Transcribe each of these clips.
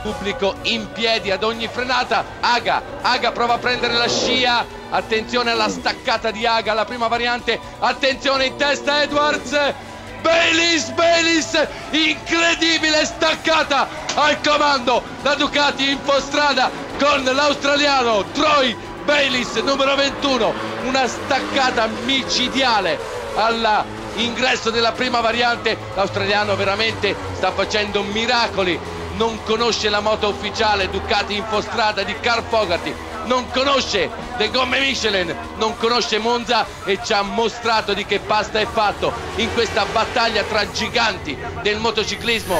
Pubblico in piedi ad ogni frenata. Aga prova a prendere la scia. Attenzione alla staccata di Aga, la prima variante. Attenzione in testa Edwards. Bayliss, incredibile staccata al comando. La Ducati infostrada con l'australiano Troy Bayliss, numero 21. Una staccata micidiale all'ingresso della prima variante. L'australiano veramente sta facendo miracoli. Non conosce la moto ufficiale Ducati infostrada di Carl Fogarty, non conosce le gomme Michelin, non conosce Monza e ci ha mostrato di che pasta è fatto in questa battaglia tra giganti del motociclismo.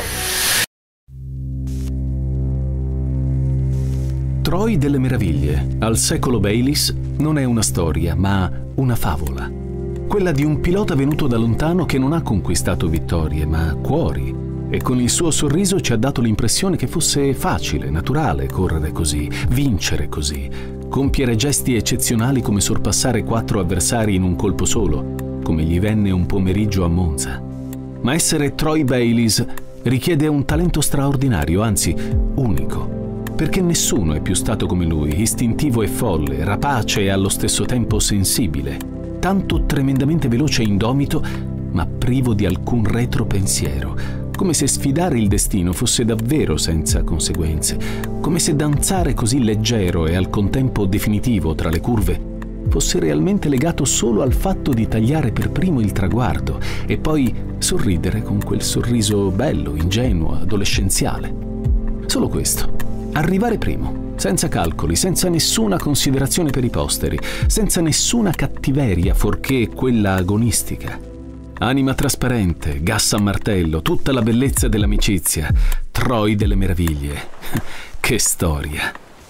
Troy delle Meraviglie, al secolo Bayliss, non è una storia, ma una favola. Quella di un pilota venuto da lontano che non ha conquistato vittorie, ma cuori. E con il suo sorriso ci ha dato l'impressione che fosse facile, naturale correre così, vincere così, compiere gesti eccezionali come sorpassare 4 avversari in un colpo solo, come gli venne un pomeriggio a Monza. Ma essere Troy Bayliss richiede un talento straordinario, anzi unico, perché nessuno è più stato come lui, istintivo e folle, rapace e allo stesso tempo sensibile, tanto tremendamente veloce e indomito, ma privo di alcun retropensiero, come se sfidare il destino fosse davvero senza conseguenze, come se danzare così leggero e al contempo definitivo tra le curve fosse realmente legato solo al fatto di tagliare per primo il traguardo e poi sorridere con quel sorriso bello, ingenuo, adolescenziale. Solo questo, arrivare primo, senza calcoli, senza nessuna considerazione per i posteri, senza nessuna cattiveria fuorché quella agonistica. Anima trasparente, gas a martello, tutta la bellezza dell'amicizia. Troy delle Meraviglie. Che storia!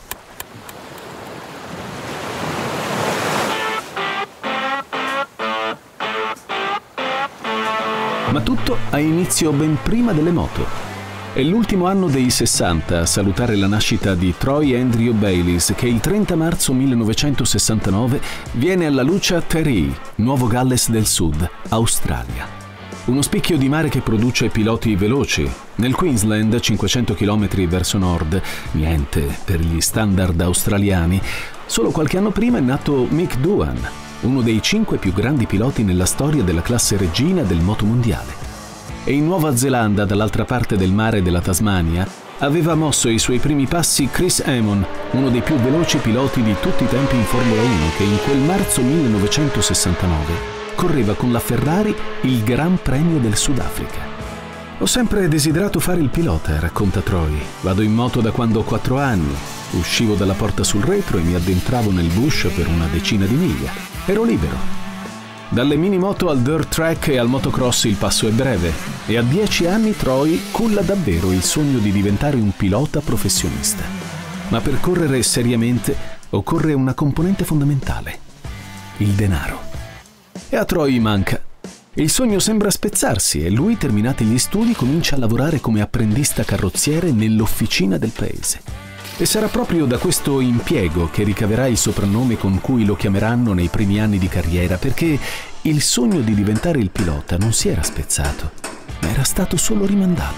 Ma tutto ha inizio ben prima delle moto. È l'ultimo anno dei 60 a salutare la nascita di Troy Andrew Bayliss, che il 30 marzo 1969 viene alla luce a Terry, Nuovo Galles del Sud, Australia. Uno spicchio di mare che produce piloti veloci. Nel Queensland, 500 km verso nord, niente per gli standard australiani. Solo qualche anno prima è nato Mick Doohan, uno dei 5 più grandi piloti nella storia della classe regina del motomondiale. E in Nuova Zelanda, dall'altra parte del mare della Tasmania, aveva mosso i suoi primi passi Chris Amon, uno dei più veloci piloti di tutti i tempi in Formula 1, che in quel marzo 1969 correva con la Ferrari il Gran Premio del Sudafrica. Ho sempre desiderato fare il pilota, racconta Troy. Vado in moto da quando ho 4 anni. Uscivo dalla porta sul retro e mi addentravo nel bush per una decina di miglia. Ero libero. Dalle minimoto al dirt track e al motocross il passo è breve e a 10 anni Troy culla davvero il sogno di diventare un pilota professionista. Ma per correre seriamente occorre una componente fondamentale: il denaro. E a Troy manca. Il sogno sembra spezzarsi e lui, terminati gli studi, comincia a lavorare come apprendista carrozziere nell'officina del paese. E sarà proprio da questo impiego che ricaverà il soprannome con cui lo chiameranno nei primi anni di carriera, perché il sogno di diventare il pilota non si era spezzato, ma era stato solo rimandato.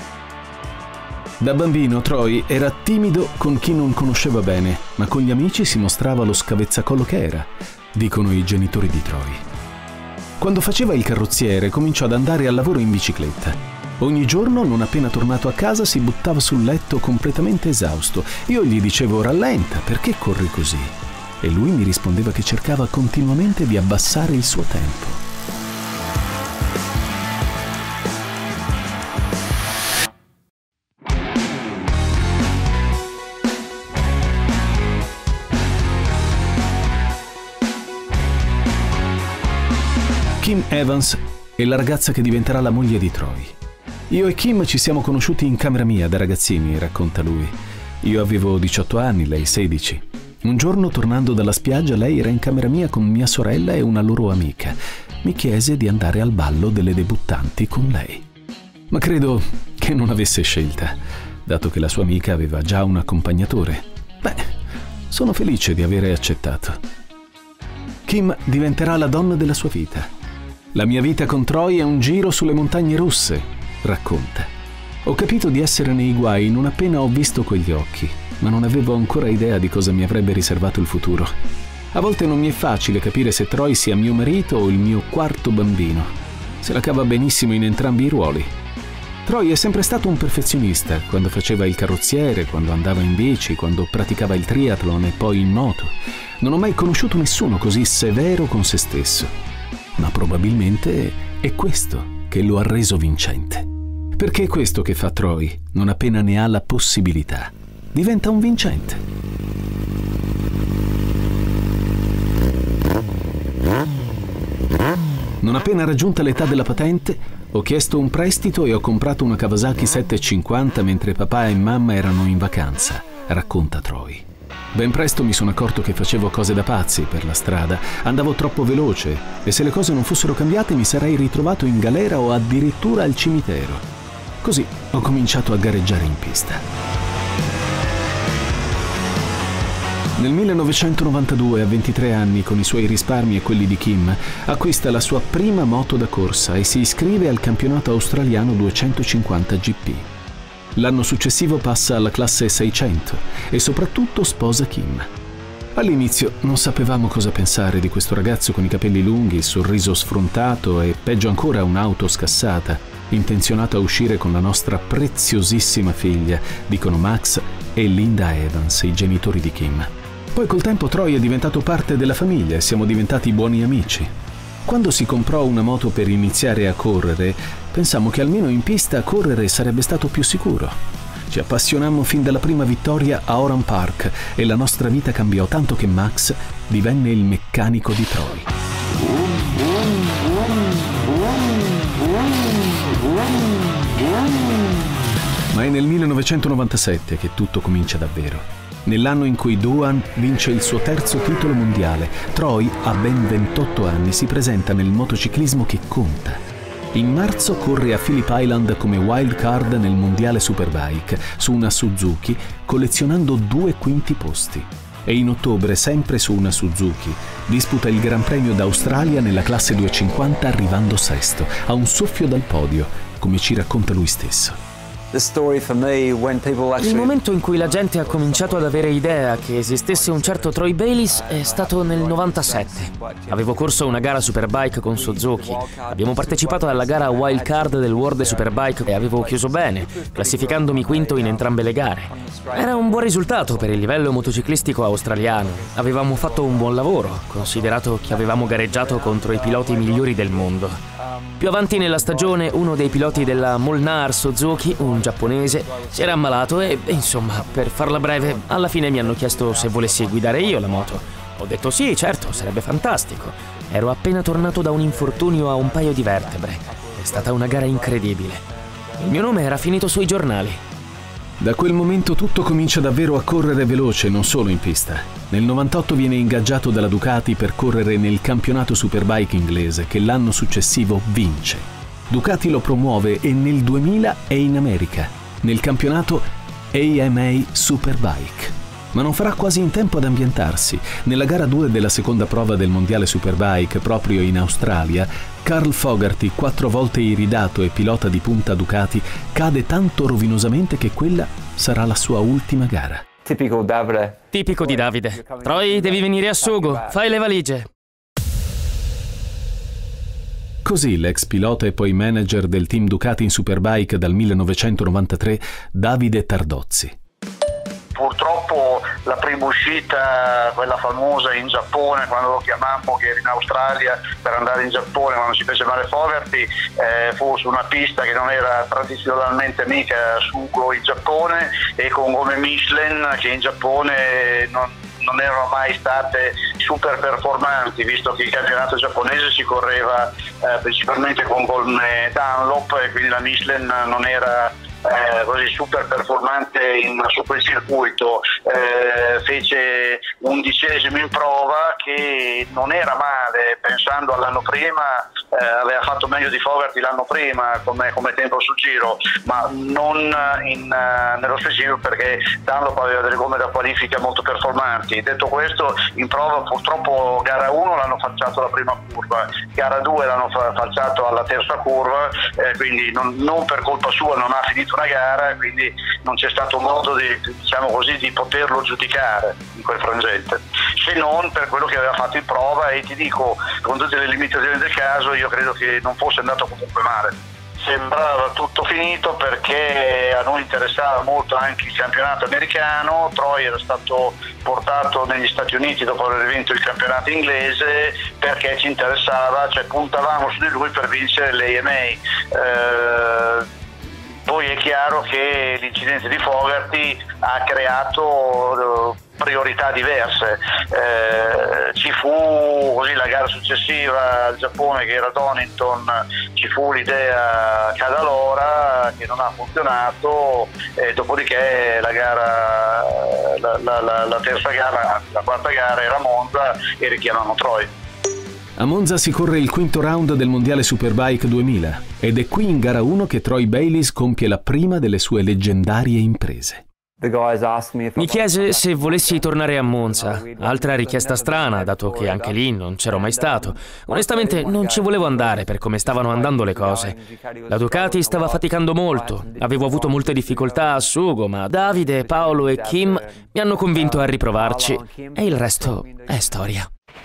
Da bambino Troy era timido con chi non conosceva bene, ma con gli amici si mostrava lo scavezzacollo che era, dicono i genitori di Troy. Quando faceva il carrozziere cominciò ad andare al lavoro in bicicletta. Ogni giorno, non appena tornato a casa, si buttava sul letto completamente esausto. Io gli dicevo: rallenta, perché corri così? E lui mi rispondeva che cercava continuamente di abbassare il suo tempo. Kim Evans è la ragazza che diventerà la moglie di Troy. Io e Kim ci siamo conosciuti in camera mia da ragazzini, racconta lui. Io avevo 18 anni, lei 16. Un giorno, tornando dalla spiaggia, lei era in camera mia con mia sorella e una loro amica. Mi chiese di andare al ballo delle debuttanti con lei. Ma credo che non avesse scelta, dato che la sua amica aveva già un accompagnatore. Beh, sono felice di avere accettato. Kim diventerà la donna della sua vita. La mia vita con Troy è un giro sulle montagne russe, racconta. Ho capito di essere nei guai non appena ho visto quegli occhi, ma non avevo ancora idea di cosa mi avrebbe riservato il futuro. A volte non mi è facile capire se Troy sia mio marito o il mio quarto bambino. Se la cava benissimo in entrambi i ruoli. Troy è sempre stato un perfezionista, quando faceva il carrozziere, quando andava in bici, quando praticava il triathlon e poi in moto. Non ho mai conosciuto nessuno così severo con se stesso. Ma probabilmente è questo che lo ha reso vincente. Perché è questo che fa Troy, non appena ne ha la possibilità. Diventa un vincente. Non appena raggiunta l'età della patente, ho chiesto un prestito e ho comprato una Kawasaki 750 mentre papà e mamma erano in vacanza, racconta Troy. Ben presto mi sono accorto che facevo cose da pazzi per la strada, andavo troppo veloce e se le cose non fossero cambiate mi sarei ritrovato in galera o addirittura al cimitero. Così ho cominciato a gareggiare in pista. Nel 1992, a 23 anni, con i suoi risparmi e quelli di Kim, acquista la sua prima moto da corsa e si iscrive al campionato australiano 250 GP. L'anno successivo passa alla classe 600 e soprattutto sposa Kim. All'inizio non sapevamo cosa pensare di questo ragazzo con i capelli lunghi, il sorriso sfrontato e, peggio ancora, un'auto scassata, intenzionato a uscire con la nostra preziosissima figlia, dicono Max e Linda Evans, i genitori di Kim. Poi col tempo Troy è diventato parte della famiglia e siamo diventati buoni amici. Quando si comprò una moto per iniziare a correre, pensammo che almeno in pista correre sarebbe stato più sicuro. Ci appassionammo fin dalla prima vittoria a Oran Park e la nostra vita cambiò tanto che Max divenne il meccanico di Troy. Ma è nel 1997 che tutto comincia davvero. Nell'anno in cui Doohan vince il suo terzo titolo mondiale, Troy, a ben 28 anni, si presenta nel motociclismo che conta. In marzo corre a Phillip Island come wild card nel mondiale Superbike su una Suzuki, collezionando 2 quinti posti. E in ottobre, sempre su una Suzuki, disputa il Gran Premio d'Australia nella classe 250 arrivando sesto, a un soffio dal podio, come ci racconta lui stesso. Il momento in cui la gente ha cominciato ad avere idea che esistesse un certo Troy Bayliss è stato nel 97. Avevo corso una gara Superbike con Suzuki. Abbiamo partecipato alla gara Wild Card del World Superbike e avevo chiuso bene, classificandomi quinto in entrambe le gare. Era un buon risultato per il livello motociclistico australiano. Avevamo fatto un buon lavoro, considerato che avevamo gareggiato contro i piloti migliori del mondo. Più avanti nella stagione, uno dei piloti della Molnar Suzuki, un giapponese, si era ammalato e, insomma, per farla breve, alla fine mi hanno chiesto se volessi guidare io la moto. Ho detto sì, certo, sarebbe fantastico. Ero appena tornato da un infortunio a un paio di vertebre. È stata una gara incredibile. Il mio nome era finito sui giornali. Da quel momento tutto comincia davvero a correre veloce, non solo in pista. Nel 98 viene ingaggiato dalla Ducati per correre nel campionato Superbike inglese, che l'anno successivo vince. Ducati lo promuove e nel 2000 è in America, nel campionato AMA Superbike. Ma non farà quasi in tempo ad ambientarsi. Nella gara 2 della seconda prova del mondiale Superbike, proprio in Australia, Carl Fogarty, 4 volte iridato e pilota di punta Ducati, cade tanto rovinosamente che quella sarà la sua ultima gara. Tipico di Davide. Troy, devi venire a Sugo, fai le valigie. Così l'ex pilota e poi manager del team Ducati in Superbike dal 1993, Davide Tardozzi. Purtroppo la prima uscita, quella famosa in Giappone, quando lo chiamammo che era in Australia per andare in Giappone, quando si fece male Fogarty, fu su una pista che non era tradizionalmente mica Sugo in Giappone e con gomme Michelin che in Giappone non erano mai state super performanti, visto che il campionato giapponese si correva principalmente con gomme Dunlop e quindi la Michelin non era così super performante su quel circuito. Fece 11° in prova, che non era male pensando all'anno prima aveva fatto meglio di Fogarty l'anno prima come tempo sul giro, ma non nello specifico perché Dunlop aveva delle gomme da qualifica molto performanti. Detto questo, in prova purtroppo gara 1 l'hanno falciato alla prima curva, gara 2 l'hanno falciato alla terza curva, quindi non per colpa sua non ha finito una gara, quindi non c'è stato modo di poterlo giudicare in quel frangente, se non per quello che aveva fatto in prova. E ti dico, con tutte le limitazioni del caso, io credo che non fosse andato comunque male. Sembrava tutto finito perché a noi interessava molto anche il campionato americano. Troy era stato portato negli Stati Uniti dopo aver vinto il campionato inglese perché ci interessava, cioè puntavamo su di lui per vincere l'AMA. Poi è chiaro che l'incidente di Fogarty ha creato priorità diverse. Ci fu così la gara successiva al Giappone, che era Donington, ci fu l'idea Cadalora che non ha funzionato, e dopodiché la terza gara, la quarta gara era Monza e richiamano Troy. A Monza si corre il quinto round del Mondiale Superbike 2000 ed è qui in gara 1 che Troy Bayliss compie la prima delle sue leggendarie imprese. Mi chiese se volessi tornare a Monza, altra richiesta strana, dato che anche lì non c'ero mai stato. Onestamente non ci volevo andare per come stavano andando le cose. La Ducati stava faticando molto, avevo avuto molte difficoltà a Sugo, ma Davide, Paolo e Kim mi hanno convinto a riprovarci e il resto è storia.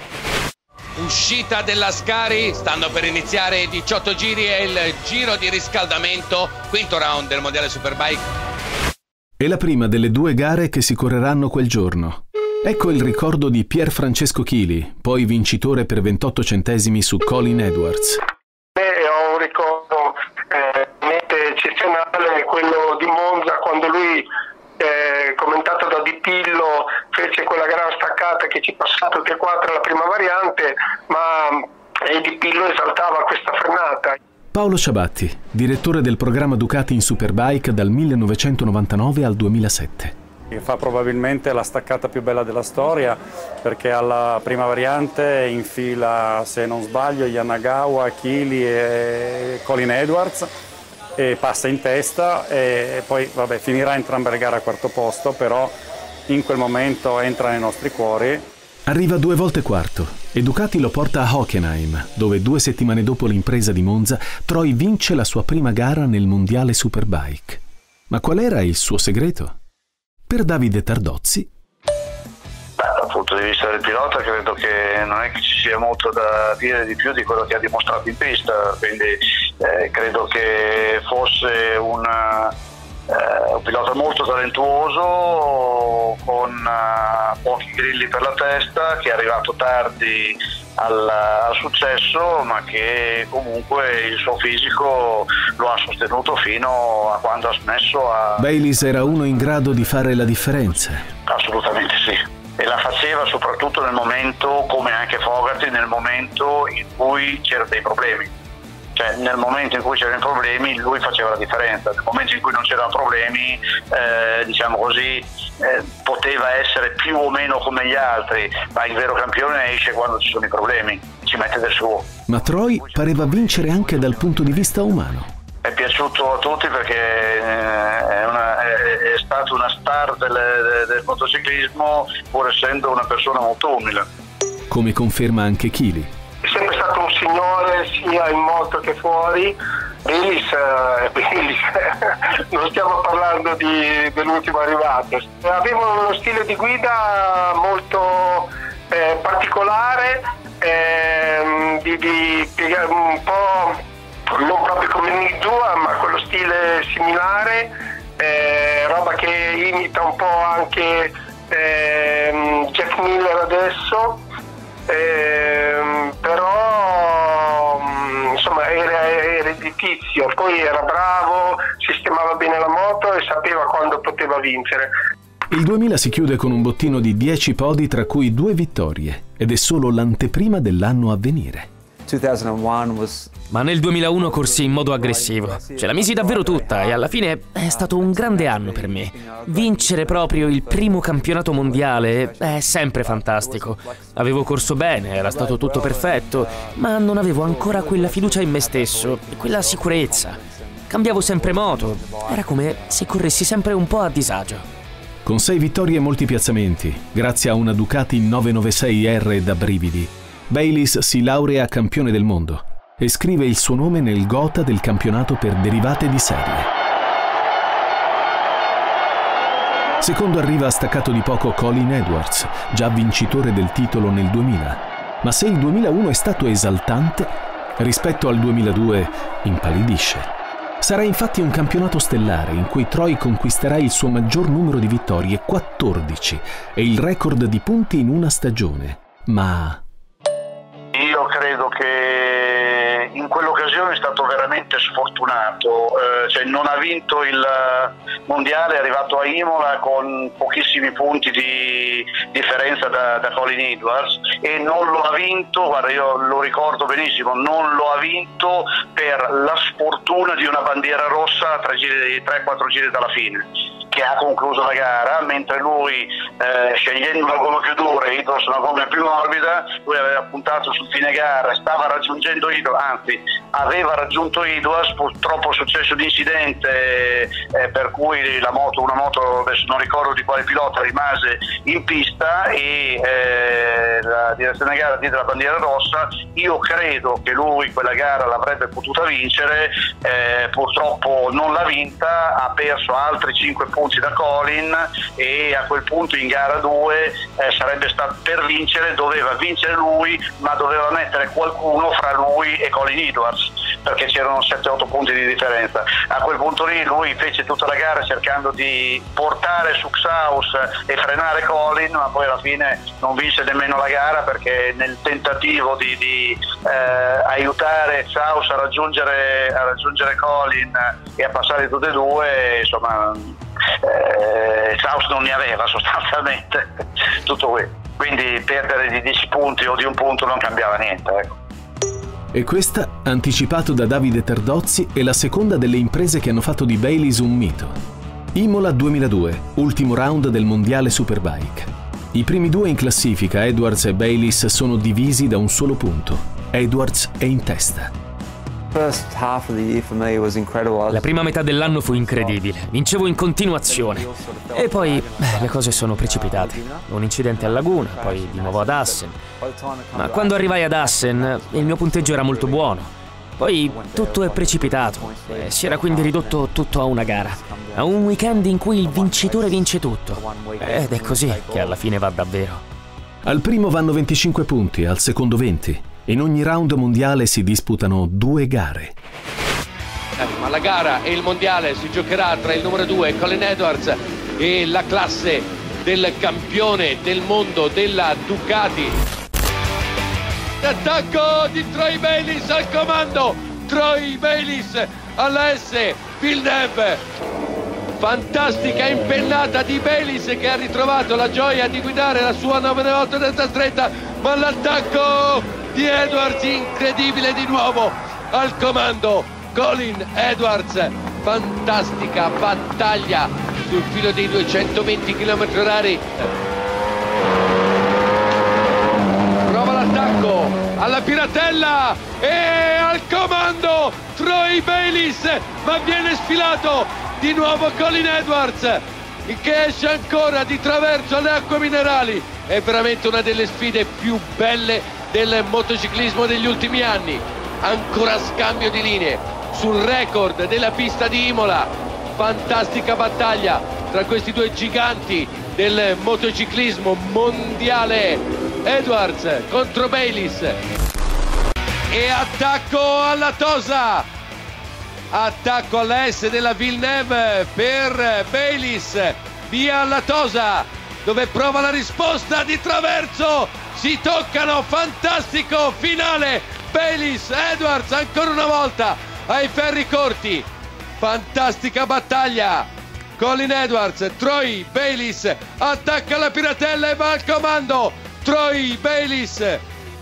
Uscita della Ascari, stanno per iniziare i 18 giri e il giro di riscaldamento, quinto round del Mondiale Superbike. È la prima delle due gare che si correranno quel giorno. Ecco il ricordo di Pier Francesco Chili, poi vincitore per 28 centesimi su Colin Edwards. Ho un ricordo eccezionale, quello di Monza, quando lui, commentato da Di Pillo, fece quella gran staccata che ci passò tutti e quattro alla prima variante, ma Di Pillo esaltava questa frenata. Paolo Ciabatti, direttore del programma Ducati in Superbike dal 1999 al 2007. Fa probabilmente la staccata più bella della storia, perché alla prima variante infila, se non sbaglio, Yanagawa, Chili e Colin Edwards, e passa in testa e poi vabbè, finirà entrambe le gare a quarto posto, però in quel momento entra nei nostri cuori. Arriva 2 volte quarto e Ducati lo porta a Hockenheim, dove 2 settimane dopo l'impresa di Monza, Troy vince la sua prima gara nel Mondiale Superbike. Ma qual era il suo segreto? Per Davide Tardozzi. Dal punto di vista del pilota credo che non è che ci sia molto da dire di più di quello che ha dimostrato in pista, quindi credo che fosse un pilota molto talentuoso, con pochi grilli per la testa, che è arrivato tardi al successo, ma che comunque il suo fisico lo ha sostenuto fino a quando ha smesso Bayliss era uno in grado di fare la differenza. Assolutamente sì, e la faceva soprattutto nel momento, come anche Fogarty, nel momento in cui c'erano dei problemi. Cioè, nel momento in cui c'erano problemi lui faceva la differenza, nel momento in cui non c'erano problemi, diciamo così, poteva essere più o meno come gli altri, ma il vero campione esce quando ci sono i problemi, ci mette del suo. Ma Troy pareva vincere anche dal punto di vista umano. È piaciuto a tutti perché è stato una star del motociclismo, pur essendo una persona molto umile. Come conferma anche Chili. È sempre stato un signore sia in moto che fuori. Bayliss, non stiamo parlando dell'ultimo arrivato. Aveva uno stile di guida molto particolare, un po' non proprio come Nick Dua, ma con lo stile similare, roba che imita un po' anche Jeff Miller adesso. Però insomma era ereditizio, poi era bravo, sistemava bene la moto e sapeva quando poteva vincere. Il 2000 si chiude con un bottino di 10 podi, tra cui 2 vittorie, ed è solo l'anteprima dell'anno a venire. Ma nel 2001 corsi in modo aggressivo. Ce la misi davvero tutta e alla fine è stato un grande anno per me. Vincere proprio il primo campionato mondiale è sempre fantastico. Avevo corso bene, era stato tutto perfetto, ma non avevo ancora quella fiducia in me stesso, quella sicurezza. Cambiavo sempre moto, era come se corressi sempre un po' a disagio. Con 6 vittorie e molti piazzamenti, grazie a una Ducati 996R da brividi, Bayliss si laurea campione del mondo e scrive il suo nome nel gotha del campionato per derivate di serie. Secondo arriva staccato di poco Colin Edwards, già vincitore del titolo nel 2000. Ma se il 2001 è stato esaltante, rispetto al 2002 impallidisce. Sarà infatti un campionato stellare in cui Troy conquisterà il suo maggior numero di vittorie, 14, e il record di punti in una stagione. Ma io credo che in quell'occasione è stato veramente sfortunato, cioè non ha vinto il mondiale, è arrivato a Imola con pochissimi punti di differenza da Colin Edwards e non lo ha vinto, guarda io lo ricordo benissimo, non lo ha vinto per la sfortuna di una bandiera rossa a 3-4 giri dalla fine, che ha concluso la gara, mentre lui scegliendo una gomma più dura e Edwards una gomma più morbida, lui aveva puntato sul fine gara, stava raggiungendo Edwards, anzi aveva raggiunto Edwards, purtroppo è successo l'incidente per cui una moto, adesso non ricordo di quale pilota, rimase in pista e la direzione gara diede la bandiera rossa. Io credo che lui quella gara l'avrebbe potuta vincere, purtroppo non l'ha vinta, ha perso altri 5 punti da Colin e a quel punto in gara 2 sarebbe stato per vincere, doveva vincere lui, ma doveva mettere qualcuno fra lui e Colin Edwards perché c'erano 7-8 punti di differenza. A quel punto lì lui fece tutta la gara cercando di portare su Xhaus e frenare Colin, ma poi alla fine non vinse nemmeno la gara perché nel tentativo di aiutare Xhaus a raggiungere Colin e a passare tutte e due, insomma Xhaus non ne aveva sostanzialmente tutto qui, quindi perdere di 10 punti o di un punto non cambiava niente, ecco. E questa, anticipato da Davide Tardozzi, è la seconda delle imprese che hanno fatto di Bayliss un mito. Imola 2002, ultimo round del mondiale Superbike. I primi 2 in classifica, Edwards e Bayliss, sono divisi da un solo punto. Edwards è in testa. La prima metà dell'anno fu incredibile, vincevo in continuazione. E poi le cose sono precipitate. Un incidente a Laguna, poi di nuovo ad Assen. Ma quando arrivai ad Assen, il mio punteggio era molto buono. Poi tutto è precipitato. Si era quindi ridotto tutto a una gara. A un weekend in cui il vincitore vince tutto. Ed è così che alla fine va davvero. Al primo vanno 25 punti, al secondo 20. In ogni round mondiale si disputano 2 gare. Ma la gara e il mondiale si giocherà tra il numero 2 Colin Edwards e la classe del campione del mondo della Ducati. Attacco di Troy Bayliss al comando, Troy Bayliss alla S Villeneuve. Fantastica impennata di Bayliss che ha ritrovato la gioia di guidare la sua 998 testa stretta, ma l'attacco di Edwards incredibile di nuovo al comando Colin Edwards. Fantastica battaglia sul filo dei 220 km/h. Prova l'attacco alla piratella e al comando Troy Bayliss, ma viene sfilato di nuovo Colin Edwards che esce ancora di traverso alle acque minerali. È veramente una delle sfide più belle del motociclismo degli ultimi anni. Ancora scambio di linee sul record della pista di Imola. Fantastica battaglia tra questi 2 giganti del motociclismo mondiale, Edwards contro Bayliss. E attacco alla Tosa, attacco alla S della Villeneuve per Bayliss, via alla Tosa dove prova la risposta di traverso, si toccano, fantastico finale, Bayliss, Edwards ancora una volta ai ferri corti, fantastica battaglia, Colin Edwards, Troy Bayliss attacca la piratella e va al comando, Troy Bayliss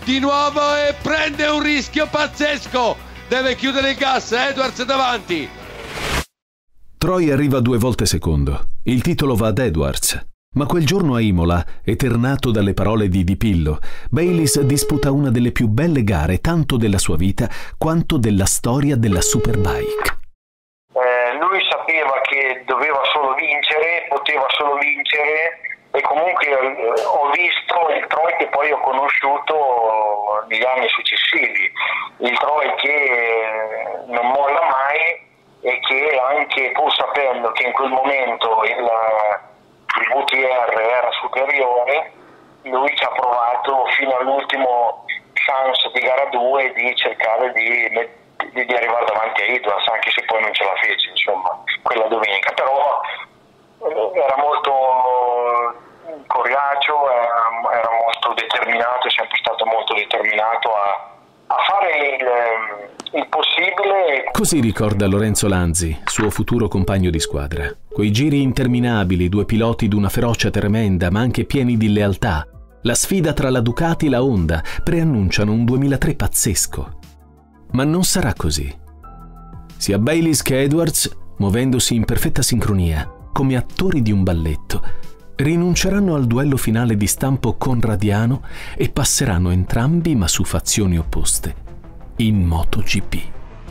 di nuovo e prende un rischio pazzesco, deve chiudere il gas, Edwards davanti. Troy arriva 2 volte secondo, il titolo va ad Edwards. Ma quel giorno a Imola, eternato dalle parole di Di Pillo, Bayliss disputa una delle più belle gare tanto della sua vita quanto della storia della Superbike. Lui sapeva che doveva solo vincere, poteva solo vincere, e comunque ho visto il Troy che poi ho conosciuto negli anni successivi, il Troy che non molla mai e che anche pur sapendo che in quel momento il VTR era superiore, lui ci ha provato fino all'ultimo chance di gara 2 di cercare di arrivare davanti a Edwards, anche se poi non ce la fece, insomma, quella domenica. Però era molto coriaceo, era molto determinato, è sempre stato molto determinato a fare il possibile. Così ricorda Lorenzo Lanzi, suo futuro compagno di squadra. Quei giri interminabili, 2 piloti d'una ferocia tremenda, ma anche pieni di lealtà. La sfida tra la Ducati e la Honda preannunciano un 2003 pazzesco. Ma non sarà così. Sia Bayliss che Edwards, muovendosi in perfetta sincronia, come attori di un balletto, rinunceranno al duello finale di stampo conradiano e passeranno entrambi, ma su fazioni opposte, in MotoGP.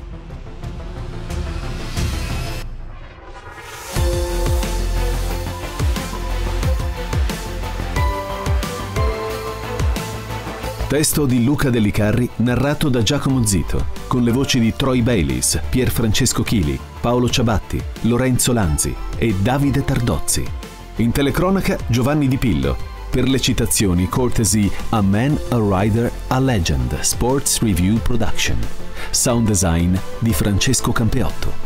Testo di Luca Dellicarri, narrato da Giacomo Zito, con le voci di Troy Bayliss, Pier Francesco Chili, Paolo Ciabatti, Lorenzo Lanzi e Davide Tardozzi. In telecronaca Giovanni Di Pillo. Per le citazioni courtesy A Man, a Rider, a Legend, Sports Review Production. Sound design di Francesco Campeotto.